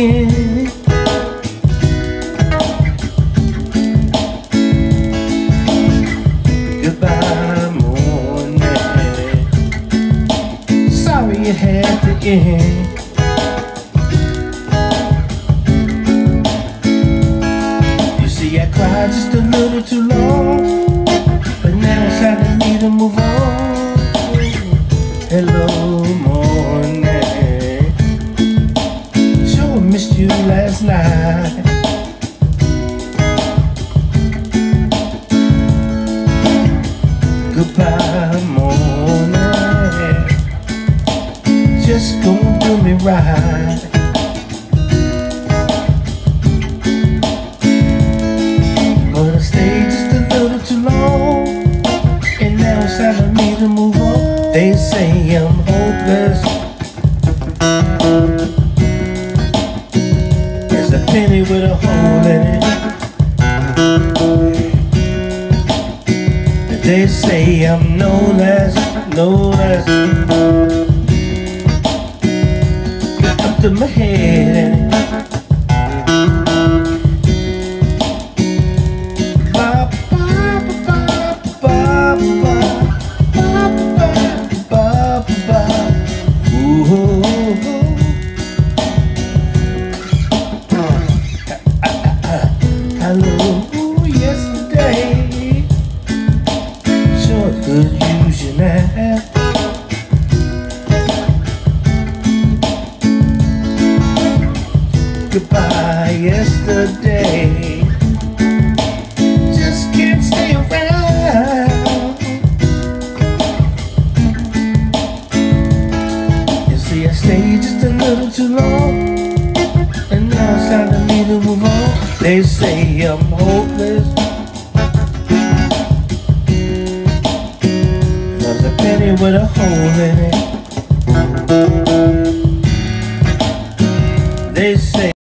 end. Goodbye morning, sorry it had to end. You see, I cried just a little too long, but now it's time for me to move on. Hello morning, sure missed you last night. Goodbye morning, just gon' do me right. But I stayed just a little too long, and now it's time for me to move on. They say I'm hopeless, there's a penny with a hole in it. They say I'm no less up to my head in it. Hello, yesterday sure could use you now. Goodbye yesterday, just can't stay around. You see, I stayed just a little too long, and now it's time for me to move on. They say I'm hopeless, there's a penny with a hole in it. They say